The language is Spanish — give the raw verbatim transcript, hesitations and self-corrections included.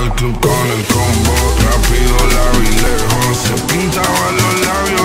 al club con el combo. Rápido, largo y lejos. Se pintaban los labios